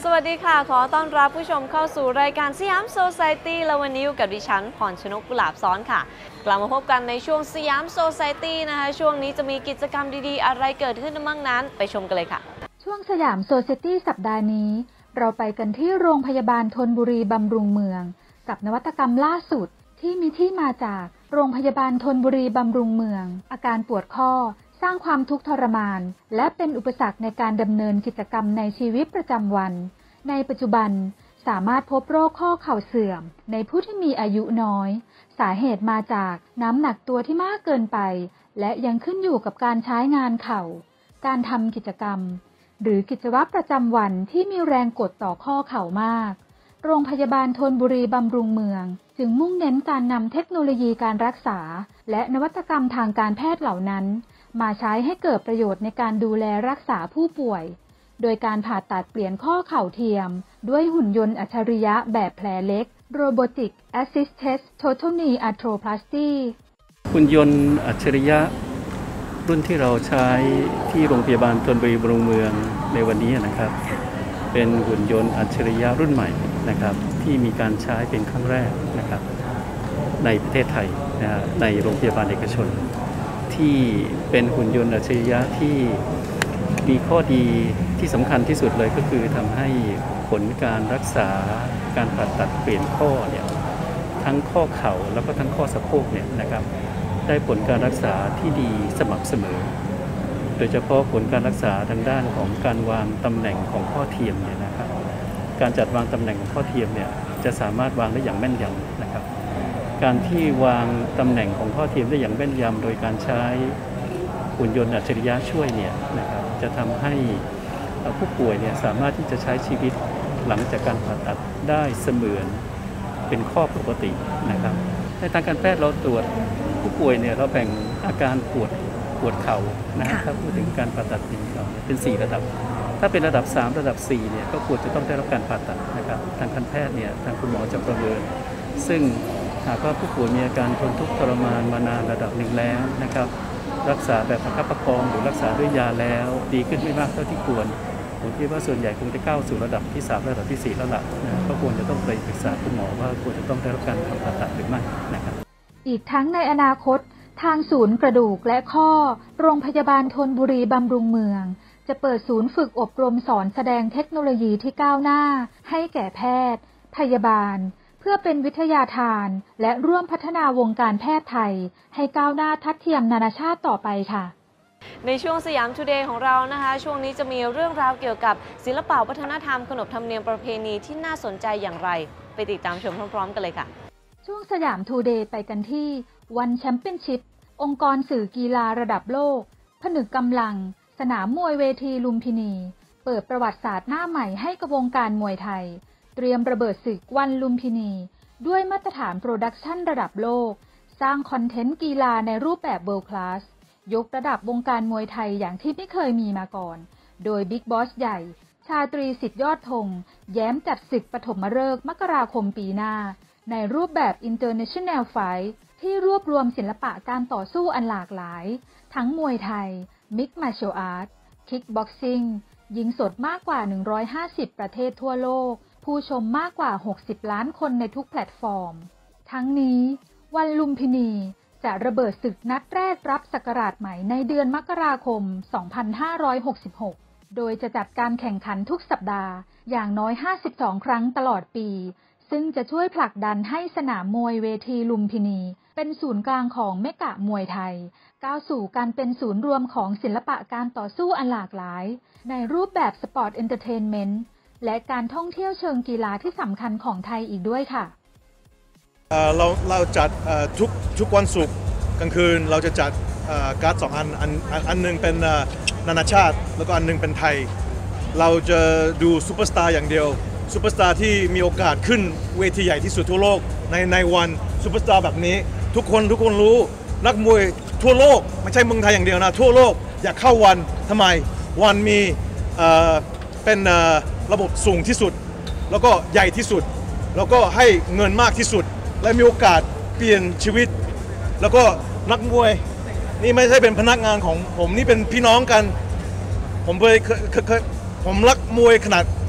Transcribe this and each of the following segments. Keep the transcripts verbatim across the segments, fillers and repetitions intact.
วัสดีค่ะขอต้อนรับผู้ชมเข้าสู่รายการสยามโซไซตี้และวันนี้อยู่กับดิฉันพรชนกกุหลาบซ้อนค่ะกลับมาพบกันในช่วงสยามโซไซตี้นะคะช่วงนี้จะมีกิจกรรมดีๆอะไรเกิดขึ้นบ้างนั้นไปชมกันเลยค่ะช่วงสยามโซไซตี้สัปดาห์นี้เราไปกันที่โรงพยาบาลธนบุรีบำรุงเมืองกับนวัตกรรมล่าสุดที่มีที่มาจากโรงพยาบาลธนบุรีบำรุงเมืองอาการปวดข้อสร้างความทุกข์ทรมานและเป็นอุปสรรคในการดำเนินกิจกรรมในชีวิตประจำวันในปัจจุบันสามารถพบโรคข้อเข่าเสื่อมในผู้ที่มีอายุน้อยสาเหตุมาจากน้ำหนักตัวที่มากเกินไปและยังขึ้นอยู่กับการใช้งานเข่าการทำกิจกรรมหรือกิจวัตรประจำวันที่มีแรงกดต่อข้อเข่ามากโรงพยาบาลธนบุรีบำรุงเมืองจึงมุ่งเน้นการนำเทคโนโลยีการรักษาและนวัตกรรมทางการแพทย์เหล่านั้นมาใช้ให้เกิดประโยชน์ในการดูแลรักษาผู้ป่วยโดยการผ่าตัดเปลี่ยนข้อเข่าเทียมด้วยหุ่นยนต์อัจฉริยะแบบแผลเล็ก Robotic Assisted Total Knee Arthroplasty หุ่นยนต์อัจฉริยะรุ่นที่เราใช้ที่โรงพยาบาลธนบุรีบำรุงเมืองในวันนี้นะครับเป็นหุ่นยนต์อัจฉริยะรุ่นใหม่นะครับที่มีการใช้เป็นครั้งแรกนะครับในประเทศไทยนะในโรงพยาบาลเอกชนที่เป็นหุ่นยนต์อัจฉริยะที่มีข้อดีที่สำคัญที่สุดเลยก็คือทำให้ผลการรักษาการผ่าตัดเปลี่ยนข้อเนี่ยทั้งข้อเข่าแล้วก็ทั้งข้อสะโพกเนี่ยนะครับได้ผลการรักษาที่ดีสม่ำเสมอโดยเฉพาะผลการรักษาทางด้านของการวางตำแหน่งของข้อเทียมเนี่ยนะครับการจัดวางตำแหน่งของข้อเทียมเนี่ยจะสามารถวางได้อย่างแม่นยำนะครับการที่วางตำแหน่งของข้อเทียมได้อย่างแม่นยำโดยการใช้หุ่นยนต์อัจฉริยะช่วยเนี่ยนะครับจะทำให้ผู้ป่วยเนี่ยสามารถที่จะใช้ชีวิตหลังจากการผ่าตัดได้เสมือนเป็นข้อปกตินะครับในทางการแพทย์เราตรวจผู้ป่วยเนี่ยเราแบ่งอาการปวดปวดเข่านะครับถ้าพูดถึงการผ่าตัดเป็นเข่าเป็นสี่ระดับถ้าเป็นระดับสามระดับสี่เนี่ยก็ควรจะต้องได้รับการผ่าตัดนะครับทางการแพทย์เนี่ยทางคุณหมอจะประเมินซึ่งหากว่าผู้ป่วยมีอาการทนทุกข์ทรมานมานานระดับหนึ่งแล้วนะครับรักษาแบบประคับประคองหรือรักษาด้วยยาแล้วดีขึ้นไม่มากเท่าที่ควรผมคิดว่าส่วนใหญ่คงจะก้าวสู่ระดับที่สามระดับที่สี่แล้วล่ะนะก็ควรจะต้องไปปรึกษาคุณหมอว่าควรจะต้องได้รับการทำผ่าตัดหรือไม่นะครับอีกทั้งในอนาคตทางศูนย์กระดูกและข้อโรงพยาบาลธนบุรีบำรุงเมืองจะเปิดศูนย์ฝึกอบรมสอนแสดงเทคโนโลยีที่ก้าวหน้าให้แก่แพทย์พยาบาลเพื่อเป็นวิทยาทานและร่วมพัฒนาวงการแพทย์ไทยให้ก้าวหน้าทัดเทียมนานาชาติต่อไปค่ะในช่วงสยามทูเดย์ของเรานะคะช่วงนี้จะมีเรื่องราวเกี่ยวกับศิลปะวัฒนธรรมขนบธรรมเนียมประเพณีที่น่าสนใจอย่างไรไปติดตามชมพร้อมๆกันเลยค่ะช่วงสยามทูเดย์ไปกันที่วันแชมเปี้ยนชิพองค์กรสื่อกีฬาระดับโลกผนึกกำลังสนามมวยเวทีลุมพินีเปิดประวัติศาสตร์หน้าใหม่ให้กับวงการมวยไทยเตรียมระเบิดศึกวันลุมพินีด้วยมาตรฐานโปรดักชันระดับโลกสร้างคอนเทนต์กีฬาในรูปแบบเวิลด์คลาสยกระดับวงการมวยไทยอย่างที่ไม่เคยมีมาก่อนโดยบิ๊กบอสใหญ่ชาตรีสิทธิยอดธงแย้มจัดศึกปฐมฤกษ์มกราคมปีหน้าในรูปแบบ International Fight ที่รวบรวมศิลปะการต่อสู้อันหลากหลายทั้งมวยไทย Mixed Martial Arts Kickboxing ยิงสดมากกว่าหนึ่งร้อยห้าสิบประเทศทั่วโลกผู้ชมมากกว่าหกสิบล้านคนในทุกแพลตฟอร์มทั้งนี้วันลุมพินีจะระเบิดศึกนัดแรกรับศักราชใหม่ในเดือนมกราคม สองพันห้าร้อยหกสิบหก โดยจะจัดการแข่งขันทุกสัปดาห์อย่างน้อยห้าสิบสองครั้งตลอดปีซึ่งจะช่วยผลักดันให้สนามมวยเวทีลุมพินีเป็นศูนย์กลางของเมกะมวยไทยก้าวสู่การเป็นศูนย์รวมของศิลปะการต่อสู้อันหลากหลายในรูปแบบสปอร์ตเอนเตอร์เทนเมนต์และการท่องเที่ยวเชิงกีฬาที่สำคัญของไทยอีกด้วยค่ะเราเราจัดทุกทุกวันศุกร์กลางคืนเราจะจัดการ์ดสองอันอันอันหนึ่งเป็นนานาชาติแล้วก็อันหนึ่งเป็นไทยเราจะดูซูเปอร์สตาร์อย่างเดียวซูเปอร์สตาร์ที่มีโอกาสขึ้นเวทีใหญ่ที่สุดทั่วโลกในในวันซูเปอร์สตาร์แบบนี้ทุกคนทุกคนรู้นักมวยทั่วโลกไม่ใช่เมืองไทยอย่างเดียวนะทั่วโลกอยากเข้าวันทำไมวันมีเป็นระบบสูงที่สุดแล้วก็ใหญ่ที่สุดแล้วก็ให้เงินมากที่สุดและมีโอกาสเปลี่ยนชีวิตแล้วก็นักมวยนี่ไม่ใช่เป็นพนักงานของผมนี่เป็นพี่น้องกันผมเคยผมรักมวยขนาด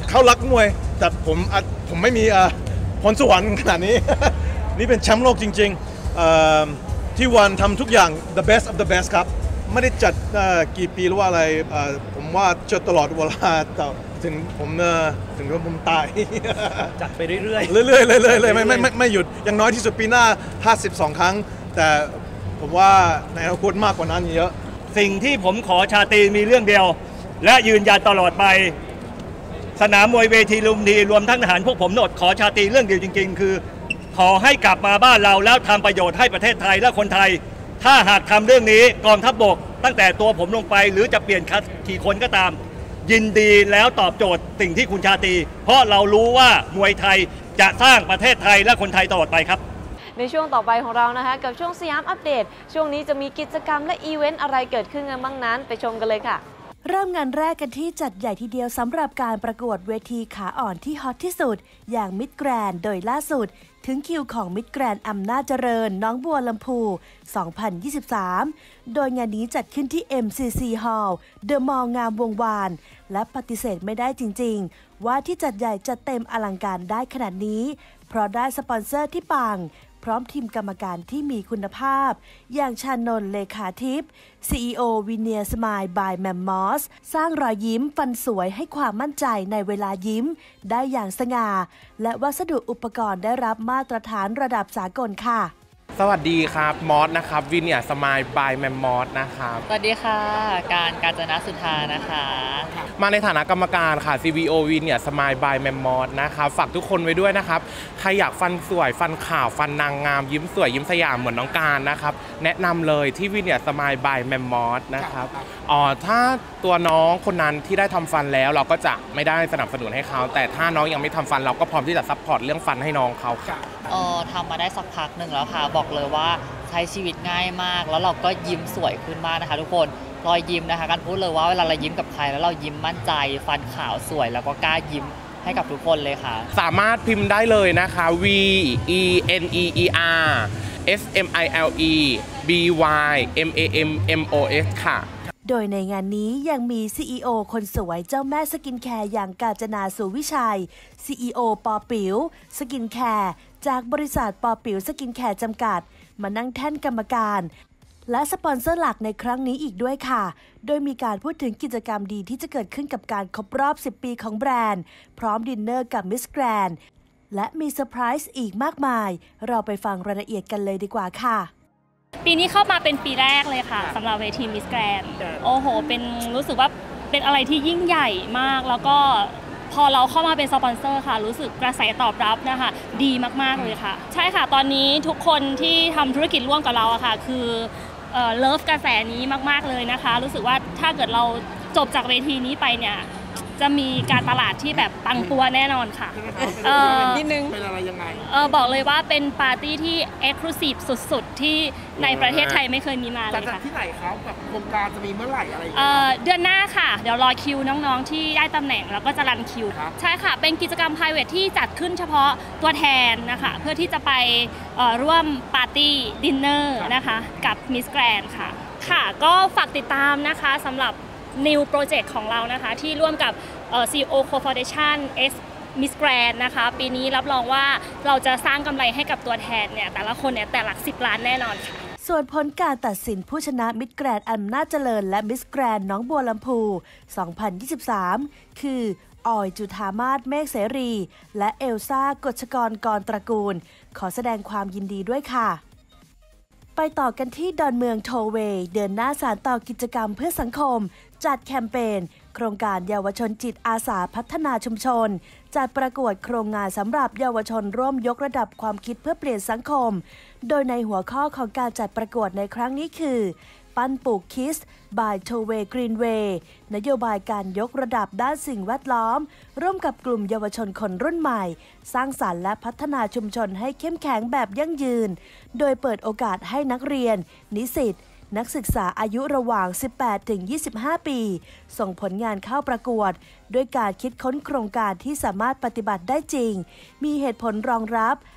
เขารักมวยแต่ผมผมไม่มีพรสวรรค์ขนาดนี้ นี่เป็นแชมป์โลกจริงๆที่วันทำทุกอย่าง the best of the best ครับไม่ได้จัดกี่ปีหรือว่าอะไรผมว่าจัดตลอดเวลาถึงผมถึงผมตายจัดไปเรื่อยๆเรื่อยๆเรื่อยๆเลยไม่ไม่ไม่ไม่หยุดอย่างน้อยที่สุดปีหน้าห้าสิบสองครั้งแต่ผมว่าในอนาคตมากกว่านั้นเยอะสิ่งที่ผมขอชาตรีมีเรื่องเดียวและยืนยันตลอดไปสนามมวยเวทีลุมพินีรวมทั้งทหารพวกผมโนดขอชาตรีเรื่องเดียวจริงๆคือขอให้กลับมาบ้านเราแล้วทำประโยชน์ให้ประเทศไทยและคนไทยถ้าหากทำเรื่องนี้กองทัพบกตั้งแต่ตัวผมลงไปหรือจะเปลี่ยนกี่คนก็ตามยินดีแล้วตอบโจทย์สิ่งที่คุณชาตรีเพราะเรารู้ว่ามวยไทยจะสร้างประเทศไทยและคนไทยตลอดไปครับในช่วงต่อไปของเรานะคะกับช่วงสยามอัปเดตช่วงนี้จะมีกิจกรรมและอีเวนต์อะไรเกิดขึ้นกันบ้างนั้นไปชมกันเลยค่ะเริ่มงานแรกกันที่จัดใหญ่ทีเดียวสำหรับการประกวดเวทีขาอ่อนที่ฮอตที่สุดอย่างมิดแกรนด์โดยล่าสุดถึงคิวของมิดแกรนด์อำนาจเจริญน้องบัวลำพู สองพันยี่สิบสาม โดยงานนี้จัดขึ้นที่ เอ็ม ซี ซี Hall เดอะมอลล์งามวงวานและปฏิเสธไม่ได้จริงๆว่าที่จัดใหญ่จัดเต็มอลังการได้ขนาดนี้เพราะได้สปอนเซอร์ที่ปังพร้อมทีมกรรมการที่มีคุณภาพอย่างชานนท์เลขาทิพย์ ซี อี โอ วินเนียสมายบายแมมมอสสร้างรอยยิ้มฟันสวยให้ความมั่นใจในเวลายิ้มได้อย่างสง่าและวัสดุอุปกรณ์ได้รับมาตรฐานระดับสากลค่ะสวัสดีครับมอสนะครับวินเนียสมายบายแมมมอสนะครับสวัสดีค่ะการกาญจนสุธานะคะมาในฐานะกรรมการค่ะ ซี วี โอ วินเนียสมายบายแมมมอสนะครับฝากทุกคนไว้ด้วยนะครับใครอยากฟันสวยฟันขาวฟันนางงามยิ้มสวยยิ้มสยามเหมือนน้องการนะครับแนะนำเลยที่วินเนียสมายบายแมมมอสนะครับอ๋อถ้าตัวน้องคนนั้นที่ได้ทำฟันแล้วเราก็จะไม่ได้สนับสนุนให้เขาแต่ถ้าน้องยังไม่ทำฟันเราก็พร้อมที่จะซัพพอร์ตเรื่องฟันให้น้องเขาค่ะเออทำมาได้สักพักหนึ่งแล้วค่ะบอกเลยว่าใช้ชีวิตง่ายมากแล้วเราก็ยิ้มสวยขึ้นมากนะคะทุกคนรอยยิ้มนะคะการพูดเลยว่าเวลาเรายิ้มกับใครแล้วเรายิ้มมั่นใจฟันขาวสวยแล้วก็กล้ายิ้มให้กับทุกคนเลยค่ะสามารถพิมพ์ได้เลยนะคะ V E N E E R S M I L E B Y M A M M O S ค่ะโดยในงานนี้ยังมี ซี อี โอ คนสวยเจ้าแม่สกินแคร์อย่างกาญจนาสุวิชัย ซี อี โอ ปอปิ๋วสกินแคร์จากบริษัทปอปิ๋วสกินแคร์จำกัดมานั่งแท่นกรรมการและสปอนเซอร์หลักในครั้งนี้อีกด้วยค่ะโดยมีการพูดถึงกิจกรรมดีที่จะเกิดขึ้นกับการครบรอบสิบปีของแบรนด์พร้อมดินเนอร์กับมิสแกรนด์และมีเซอร์ไพรส์อีกมากมายเราไปฟังรายละเอียดกันเลยดีกว่าค่ะปีนี้เข้ามาเป็นปีแรกเลยค่ะสำหรับเวทีมิสแกรนด์โอ้โหเป็นรู้สึกว่าเป็นอะไรที่ยิ่งใหญ่มากแล้วก็พอเราเข้ามาเป็นสปอนเซอร์ค่ะรู้สึกกระแสตอบรับนะคะดีมากๆเลยค่ะใช่ค่ะตอนนี้ทุกคนที่ทำธุรกิจร่วมกับเราอะค่ะคือเอ่อเลิฟกระแสนี้มากๆเลยนะคะรู้สึกว่าถ้าเกิดเราจบจากเวทีนี้ไปเนี่ยจะมีการตลาดที่แบบปังปัวแน่นอนค่ะเออนิดนึงเป็นอะไรยังไงเออบอกเลยว่าเป็นปาร์ตี้ที่เอ็กซ์คลูซีฟสุดๆที่ในประเทศไทยไม่เคยมีมาเลยค่ะที่ไหนครับแบบโครงการจะมีเมื่อไหร่อะไรเออเดือนหน้าค่ะเดี๋ยวรอคิวน้องๆที่ได้ตำแหน่งแล้วก็จะรันคิวใช่ค่ะเป็นกิจกรรม private ที่จัดขึ้นเฉพาะตัวแทนนะคะเพื่อที่จะไปร่วมปาร์ตี้ดินเนอร์นะคะกับมิสแกรนด์ค่ะค่ะก็ฝากติดตามนะคะสำหรับNew Project ของเรานะคะที่ร่วมกับ ซี อี โอ Co-Foundation X Miss Grand นะคะปีนี้รับรองว่าเราจะสร้างกำไรให้กับตัวแทนเนี่ยแต่ละคนเนี่ยแต่หลักสิบล้านแน่นอนค่ะส่วนผลการตัดสินผู้ชนะมิสแกรนด์อำนาจเจริญและมิสแกรนด์น้องบัวลำพู สองพันยี่สิบสาม คือออยจุฑามาศเมฆเสรีและเอลซ่ากฎชกรกรตระกูลขอแสดงความยินดีด้วยค่ะไปต่อกันที่ดอนเมืองโทเวย์เดินหน้าสานต่อกิจกรรมเพื่อสังคมจัดแคมเปญโครงการเยาวชนจิตอาสาพัฒนาชุมชนจัดประกวดโครงงานสำหรับเยาวชนร่วมยกระดับความคิดเพื่อเปลี่ยนสังคมโดยในหัวข้อของการจัดประกวดในครั้งนี้คือปั้นปลูกคิส by โทเวย์กรีนเวย์นโยบายการยกระดับด้านสิ่งแวดล้อมร่วมกับกลุ่มเยาวชนคนรุ่นใหม่สร้างสรรค์และพัฒนาชุมชนให้เข้มแข็งแบบยั่งยืนโดยเปิดโอกาสให้นักเรียนนิสิตนักศึกษาอายุระหว่าง สิบแปดถึงยี่สิบห้า ปีส่งผลงานเข้าประกวดด้วยการคิดค้นโครงการที่สามารถปฏิบัติได้จริงมีเหตุผลรองรับ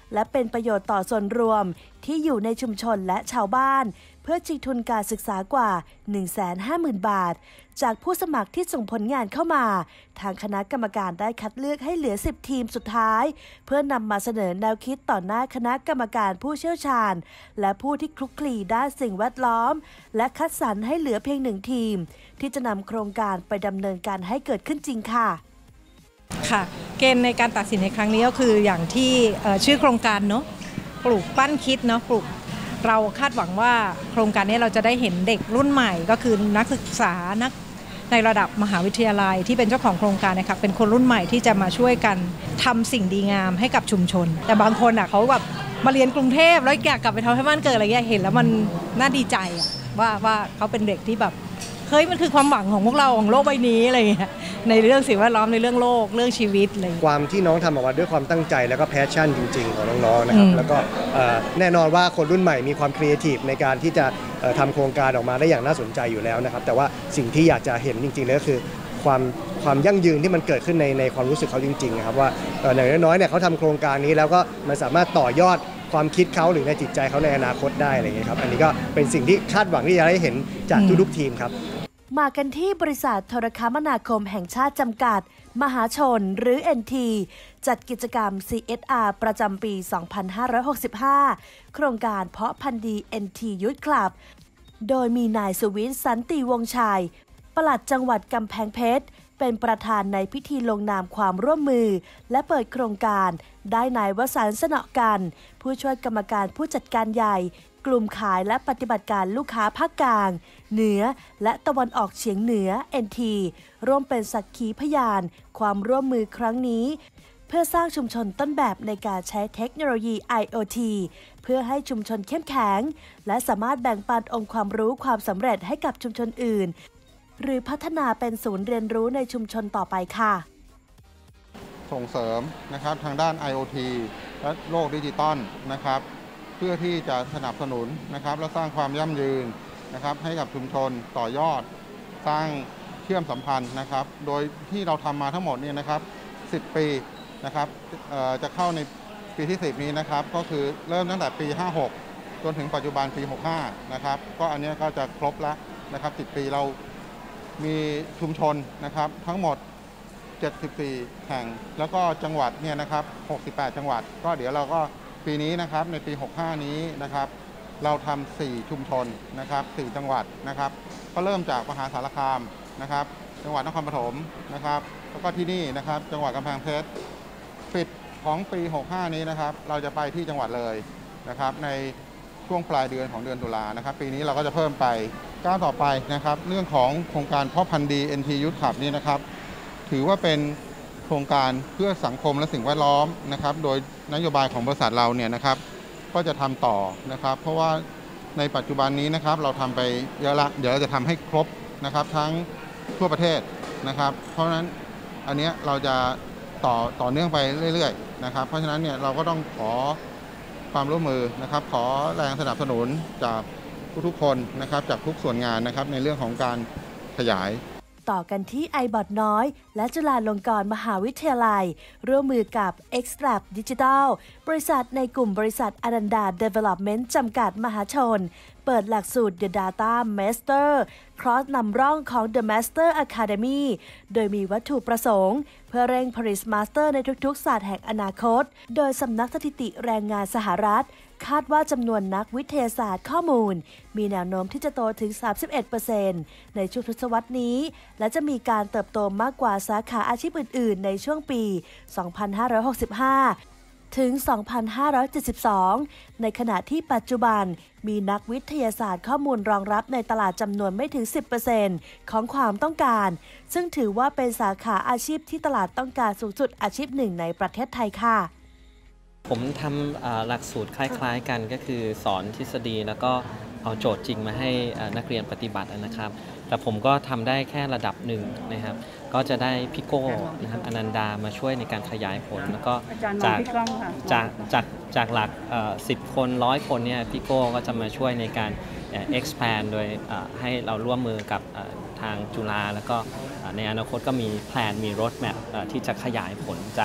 และเป็นประโยชน์ต่อส่วนรวมที่อยู่ในชุมชนและชาวบ้านเพื่อชิงทุนการศึกษากว่า หนึ่งแสนห้าหมื่น บาทจากผู้สมัครที่ส่งผลงานเข้ามาทางคณะกรรมการได้คัดเลือกให้เหลือสิบทีมสุดท้ายเพื่อนำมาเสนอแนวคิดต่อหน้าคณะกรรมการผู้เชี่ยวชาญและผู้ที่คลุกคลีด้านสิ่งแวดล้อมและคัดสรรให้เหลือเพียงหนึ่งทีมที่จะนำโครงการไปดำเนินการให้เกิดขึ้นจริงค่ะค่ะเกณฑ์ในการตัดสินในครั้งนี้ก็คืออย่างที่ชื่อโครงการเนาะปลูกปั้นคิดเนาะปลูกเราคาดหวังว่าโครงการนี้เราจะได้เห็นเด็กรุ่นใหม่ก็คือนักศึกษานักในระดับมหาวิทยาลัยที่เป็นเจ้าของโครงการนะคะเป็นคนรุ่นใหม่ที่จะมาช่วยกันทำสิ่งดีงามให้กับชุมชนแต่บางคนอ่ะเขาแบบมาเรียนกรุงเทพแล้วอยากกลับไปทำให้บ้านเกิดอะไรเงี้ยเห็นแล้วมันน่าดีใจอ่ะว่าว่าเขาเป็นเด็กที่แบบเฮ้ยมันคือความหวังของพวกเราของโลกใบนี้อะไรเงี้ยในเรื่องสิ่งแวดล้อมในเรื่องโลกเรื่องชีวิตอะไรความที่น้องทำออกมาด้วยความตั้งใจแล้วก็แพชชั่นจริงๆของน้องๆนะครับแล้วก็แน่นอนว่าคนรุ่นใหม่มีความครีเอทีฟในการที่จะทำโครงการออกมาได้อย่างน่าสนใจอยู่แล้วนะครับแต่ว่าสิ่งที่อยากจะเห็นจริงๆเลยก็คือความความยั่งยืนที่มันเกิดขึ้นในในความรู้สึกเขาจริงๆนะครับว่าอย่างน้อยๆเนี่ยเขาทำโครงการนี้แล้วก็มันสามารถต่อยอดความคิดเขาหรือในจิตใจเขาในอนาคตได้อะไรอย่างเงี้ยครับอันนี้ก็เป็นสิ่งที่คาดหวังที่จะได้เห็นจากทุกๆทีมครับมากันที่บริษัทโทรคมนาคมแห่งชาติจำกัดมหาชนหรือ เอ็น ที จัดกิจกรรม ซี เอส อาร์ ประจำปี สองพันห้าร้อยหกสิบห้า โครงการเพาะพันธุ์ดี เอ็น ที Youth Club โดยมีนายสุวิทย์สันติวงศ์ชัยปลัดจังหวัดกำแพงเพชรเป็นประธานในพิธีลงนามความร่วมมือและเปิดโครงการได้นายวสันต์ สนอกันผู้ช่วยกรรมการผู้จัดการใหญ่กลุ่มขายและปฏิบัติการลูกค้าภาคกลางเหนือและตะวันออกเฉียงเหนือ เอ็น ที ร่วมเป็นสักขีพยานความร่วมมือครั้งนี้เพื่อสร้างชุมชนต้นแบบในการใช้เทคโนโลยี ไอ โอ ที เพื่อให้ชุมชนเข้มแข็งและสามารถแบ่งปันองค์ความรู้ความสำเร็จให้กับชุมชนอื่นหรือพัฒนาเป็นศูนย์เรียนรู้ในชุมชนต่อไปค่ะส่งเสริมนะครับทางด้าน ไอ โอ ที และโลกดิจิตอลนะครับเพื่อที่จะสนับสนุนนะครับและสร้างความยั่งยืนนะครับให้กับชุมชนต่อยอดสร้างเชื่อมสัมพันธ์นะครับโดยที่เราทำมาทั้งหมดเนี่ยนะครับสิบปีนะครับจะเข้าในปีที่สิบนี้นะครับก็คือเริ่มตั้งแต่ปีห้าหกจนถึงปัจจุบันปีหกห้านะครับก็อันนี้ก็จะครบแล้วนะครับสิบปีเรามีชุมชนนะครับทั้งหมดเจ็ดสิบสี่แห่งแล้วก็จังหวัดเนี่ยนะครับหกสิบแปดจังหวัดก็เดี๋ยวเราก็ปีนี้นะครับในปีหกห้านี้นะครับเราทำสี่ชุมชนนะครับสี่จังหวัดนะครับก็เริ่มจากมหาสารคามนะครับจังหวัดนครปฐมนะครับแล้วก็ที่นี่นะครับจังหวัดกำแพงเพชรปิดของปีหกห้านี้นะครับเราจะไปที่จังหวัดเลยนะครับในช่วงปลายเดือนของเดือนตุลานะครับปีนี้เราก็จะเพิ่มไปก้าวต่อไปนะครับเรื่องของโครงการเพาะพันธุ์ดี เอ็น ที Youth Club นี่นะครับถือว่าเป็นโครงการเพื่อสังคมและสิ่งแวดล้อมนะครับโดยนโยบายของบริษัทเราเนี่ยนะครับก็จะทำต่อนะครับเพราะว่าในปัจจุบันนี้นะครับเราทำไปเยอะละเดี๋ยวเราจะทำให้ครบนะครับทั้งทั่วประเทศนะครับเพราะฉะนั้นอันนี้เราจะต่อต่อเนื่องไปเรื่อยๆนะครับเพราะฉะนั้นเนี่ยเราก็ต้องขอความร่วมมือนะครับขอแรงสนับสนุนจากทุกๆคนนะครับจากทุกส่วนงานนะครับในเรื่องของการขยายต่อกันที่ ไอ บอ ที น้อยและจุฬาลงกรณ์มหาวิทยาลัยร่วมมือกับ Extract Digital บริษัทในกลุ่มบริษัทอนันดา Development จำกัดมหาชนเปิดหลักสูตร The Data Master คอร์สนำร่องของ The Master Academy โดยมีวัตถุประสงค์เพื่อเร่งผลิตมาสเตอร์ในทุกๆศาสตร์แห่งอนาคตโดยสำนักสถิติแรงงานสหรัฐคาดว่าจำนวนนักวิทยาศาสตร์ข้อมูลมีแนวโน้มที่จะโตถึง สามสิบเอ็ดเปอร์เซ็นต์ ในช่วงทศวรรษนี้และจะมีการเติบโตมากกว่าสาขาอาชีพอื่นๆในช่วงปี สองพันห้าร้อยหกสิบห้า ถึง สองพันห้าร้อยเจ็ดสิบสอง ในขณะที่ปัจจุบันมีนักวิทยาศาสตร์ข้อมูลรองรับในตลาดจำนวนไม่ถึง สิบเปอร์เซ็นต์ ของความต้องการซึ่งถือว่าเป็นสาขาอาชีพที่ตลาดต้องการสูงสุดอาชีพหนึ่งในประเทศไทยค่ะผมทำหลักสูตรคล้ายๆกันก็คือสอนทฤษฎีแล้วก็เอาโจทย์จริงมาให้นักเรียนปฏิบัตินะครับแต่ผมก็ทำได้แค่ระดับหนึ่งนะครับก็จะได้พี่โก้นะครับอนันดามาช่วยในการขยายผลแล้วก็จากจากจากจากหลักสิบคนร้อยคนเนี่ยพี่โก้ก็จะมาช่วยในการ expand โดยให้เราร่วมมือกับทางจุฬาแล้วก็ในอนาคตก็มีแผนมี road map ที่จะขยายผลจาก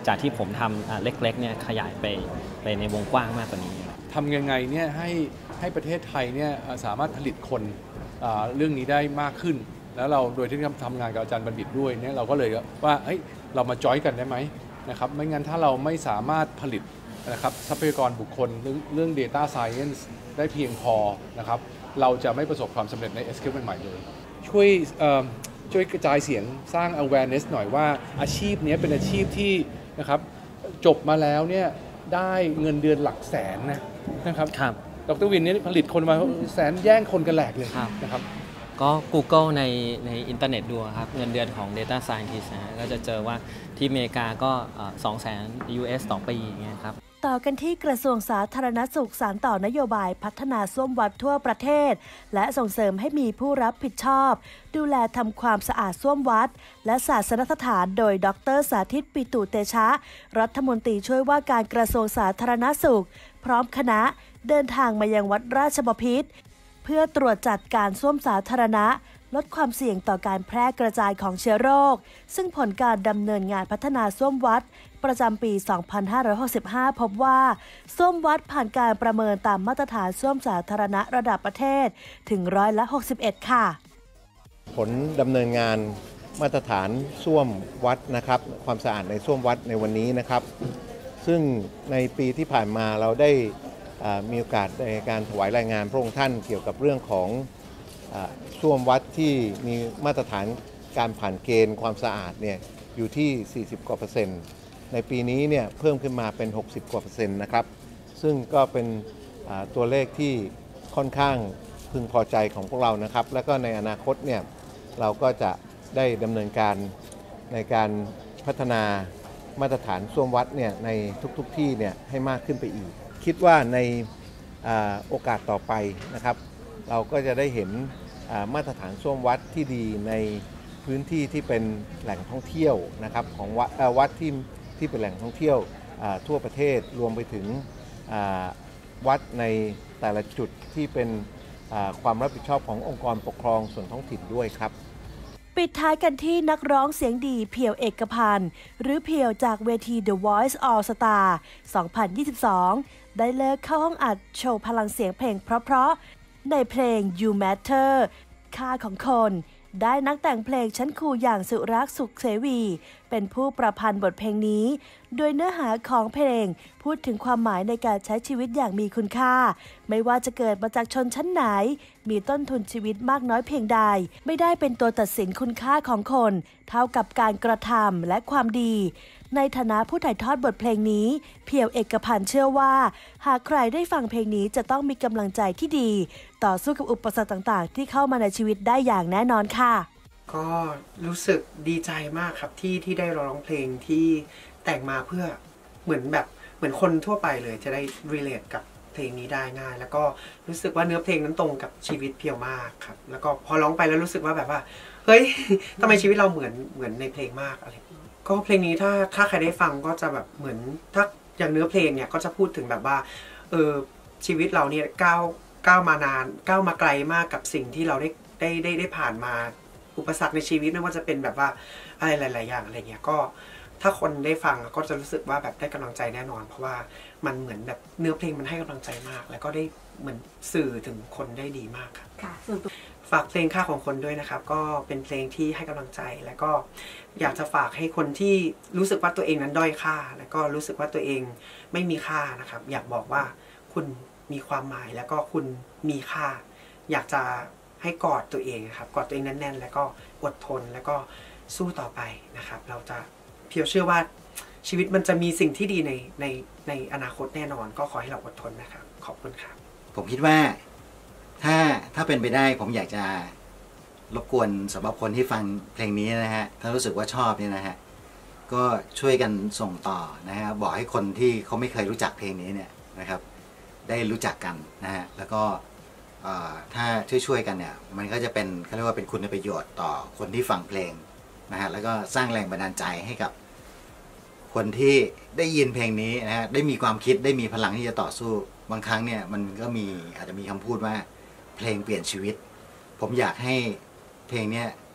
จากที่ผมทำเล็กๆเนี่ยขยายไปไปในวงกว้างมากกว่านี้ทำยังไงเนี่ยให้ให้ประเทศไทยเนี่ยสามารถผลิตคนเรื่องนี้ได้มากขึ้นแล้วเราโดยที่ทำงานกับอาจารย์บัณฑิตด้วยเนี่ยเราก็เลยว่าเฮ้ยเรามาจอยกันได้ไหมนะครับไม่งั้นถ้าเราไม่สามารถผลิตนะครับทรัพยากรบุคคลเรื่องเรื่อง Data Science ได้เพียงพอนะครับเราจะไม่ประสบความสำเร็จใน เอส คิว ใหม่ๆเลยช่วยช่วยกระจายเสียงสร้าง awareness หน่อยว่าอาชีพนี้เป็นอาชีพที่นะครับจบมาแล้วเนี่ยได้เงินเดือนหลักแสนนะนะครับดร.วินนี่ผลิตคนมาแสนแย่งคนกันแหลกเลยนะครับก็ Google ในในอินเทอร์เน็ตดูครับเงินเดือนของ Data Scientist นะก็จะเจอว่าที่อเมริกาก็ สองแสน ยู เอส ต่อปีอย่างเงี้ยครับต่อกันที่กระทรวงสาธารณสุขสานต่อนโยบายพัฒนาส้วมวัดทั่วประเทศและส่งเสริมให้มีผู้รับผิดชอบดูแลทำความสะอาดส้วมวัดและศาสนสถานโดยดร.สาธิตปิตุเตชะรัฐมนตรีช่วยว่าการกระทรวงสาธารณสุขพร้อมคณะเดินทางมายังวัดราชบพิตรเพื่อตรวจจัดการส้วมสาธารณะลดความเสี่ยงต่อการแพร่กระจายของเชื้อโรคซึ่งผลการดำเนินงานพัฒนาส้วมวัดประจำปี สองพันห้าร้อยหกสิบห้า พบว่าส้วมวัดผ่านการประเมินตามมาตรฐานส้วมสาธารณะระดับประเทศถึงร้อยละหกสิบเอ็ดค่ะผลดำเนินงานมาตรฐานส้วมวัดนะครับความสะอาดในส้วมวัดในวันนี้นะครับซึ่งในปีที่ผ่านมาเราได้มีโอกาสในการถวายรายงานพระองค์ท่านเกี่ยวกับเรื่องของส้วมวัดที่มีมาตรฐานการผ่านเกณฑ์ความสะอาดเนี่ยอยู่ที่สี่สิบกว่าเปอร์เซ็นต์ในปีนี้เนี่ยเพิ่มขึ้นมาเป็นหกสิบกว่าเปอร์เซ็นต์นะครับซึ่งก็เป็นตัวเลขที่ค่อนข้างพึงพอใจของพวกเรานะครับแล้วก็ในอนาคตเนี่ยเราก็จะได้ดำเนินการในการพัฒนามาตรฐานส้วมวัดเนี่ยในทุกๆที่เนี่ยให้มากขึ้นไปอีกคิดว่าในโอกาสต่อไปนะครับเราก็จะได้เห็นมาตรฐานส้วมวัดที่ดีในพื้นที่ที่เป็นแหล่งท่องเที่ยวนะครับของวัดวัดที่ที่เป็นแหล่งท่องเที่ยวทั่วประเทศรวมไปถึงวัดในแต่ละจุดที่เป็นความรับผิดชอบขององค์กรปกครองส่วนท้องถิ่นด้วยครับปิดท้ายกันที่นักร้องเสียงดีเพียวเอกพันธ์หรือเพียวจากเวที The Voice All Star สองพันยี่สิบสอง ได้เลิกเข้าห้องอัดโชว์พลังเสียงเพลงเพราะๆในเพลง You Matter ค่าของคนได้นักแต่งเพลงชั้นครูอย่างสุรักษ์สุขเสวีเป็นผู้ประพันธ์บทเพลงนี้โดยเนื้อหาของเพลงพูดถึงความหมายในการใช้ชีวิตอย่างมีคุณค่าไม่ว่าจะเกิดมาจากชนชั้นไหนมีต้นทุนชีวิตมากน้อยเพียงใดไม่ได้เป็นตัวตัดสินคุณค่าของคนเท่ากับการกระทำและความดีในฐานะผู้ถ่ายทอดบทเพลงนี้เพียวเอกพันธ์เชื่อว่าหากใครได้ฟังเพลงนี้จะต้องมีกำลังใจที่ดีต่อสู้กับอุปสรรคต่างๆที่เข้ามาในชีวิตได้อย่างแน่นอนค่ะก็รู้สึกดีใจมากครับที่ที่ได้ร้องเพลงที่แต่งมาเพื่อเหมือนแบบเหมือนคนทั่วไปเลยจะได้ relate กับเพลงนี้ได้ง่ายแล้วก็รู้สึกว่าเนื้อเพลงนั้นตรงกับชีวิตเพียวมากครับแล้วก็พอร้องไปแล้วรู้สึกว่าแบบว่าเฮ้ยทำไมชีวิตเราเหมือนเหมือนในเพลงมากอะไรก็เพลงนี้ถ้าถ้าใครได้ฟังก็จะแบบเหมือนถ้าอย่างเนื้อเพลงเนี่ยก็จะพูดถึงแบบว่าเออชีวิตเราเนี่ยก้าวก้าวมานานก้าวมาไกลมากกับสิ่งที่เราได้ได้ได้ได้ผ่านมาอุปสรรคในชีวิตไม่ว่าจะเป็นแบบว่าอะไรหลายๆอย่างอะไรเงี้ยก็ถ้าคนได้ฟังก็จะรู้สึกว่าแบบได้กำลังใจแน่นอนเพราะว่ามันเหมือนแบบเนื้อเพลงมันให้กำลังใจมากแล้วก็ได้เหมือนสื่อถึงคนได้ดีมากครับฝากเพลงค่าของคนด้วยนะครับก็เป็นเพลงที่ให้กำลังใจแล้วก็อยากจะฝากให้คนที่รู้สึกว่าตัวเองนั้นด้อยค่าแล้วก็รู้สึกว่าตัวเองไม่มีค่านะครับอยากบอกว่าคุณมีความหมายแล้วก็คุณมีค่าอยากจะให้กอดตัวเองครับกอดตัวเองแน่นๆแล้วก็อดทนแล้วก็สู้ต่อไปนะครับเราจะเพียวเชื่อว่าชีวิตมันจะมีสิ่งที่ดีในในในอนาคตแน่นอนก็ขอให้เราอดทนนะครับขอบคุณครับผมคิดว่าถ้าถ้าเป็นไปได้ผมอยากจะรบกวนสำหรับคนที่ฟังเพลงนี้นะฮะถ้ารู้สึกว่าชอบเนี่ยนะฮะก็ช่วยกันส่งต่อนะฮะบอกให้คนที่เขาไม่เคยรู้จักเพลงนี้เนี่ยนะครับได้รู้จักกันนะฮะแล้วก็ถ้าช่วยๆกันเนี่ยมันก็จะเป็นเขาเรียกว่าเป็นคุณประโยชน์ต่อคนที่ฟังเพลงนะฮะแล้วก็สร้างแรงบันดาลใจให้กับคนที่ได้ยินเพลงนี้นะฮะได้มีความคิดได้มีพลังที่จะต่อสู้บางครั้งเนี่ยมันก็มีอาจจะมีคำพูดว่าเพลงเปลี่ยนชีวิตผมอยากให้เพลงนี้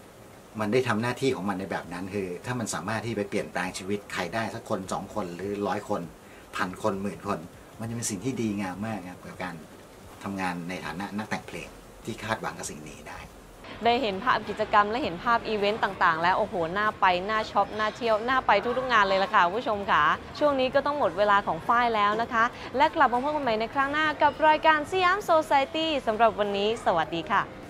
มันได้ทำหน้าที่ของมันในแบบนั้นคือถ้ามันสามารถที่ไปเปลี่ยนแปลงชีวิตใครได้สักคนสองคนหรือร้อยคนพันคนหมื่นคนมันจะเป็นสิ่งที่ดีงามมากครับกับการทำงานในฐานะนักแต่งเพลงที่คาดหวังกับสิ่งนี้ได้ได้เห็นภาพกิจกรรมและเห็นภาพอีเวนต์ต่างๆแล้วโอ้โหน่าไปน่าช็อปน่าเที่ยวน่าไปทุกๆงานเลยล่ะค่ะผู้ชมค่ะช่วงนี้ก็ต้องหมดเวลาของฝ้ายแล้วนะคะและกลับมาพบกันใหม่ในครั้งหน้ากับรายการสยามโซไซตี้สำหรับวันนี้สวัสดีค่ะ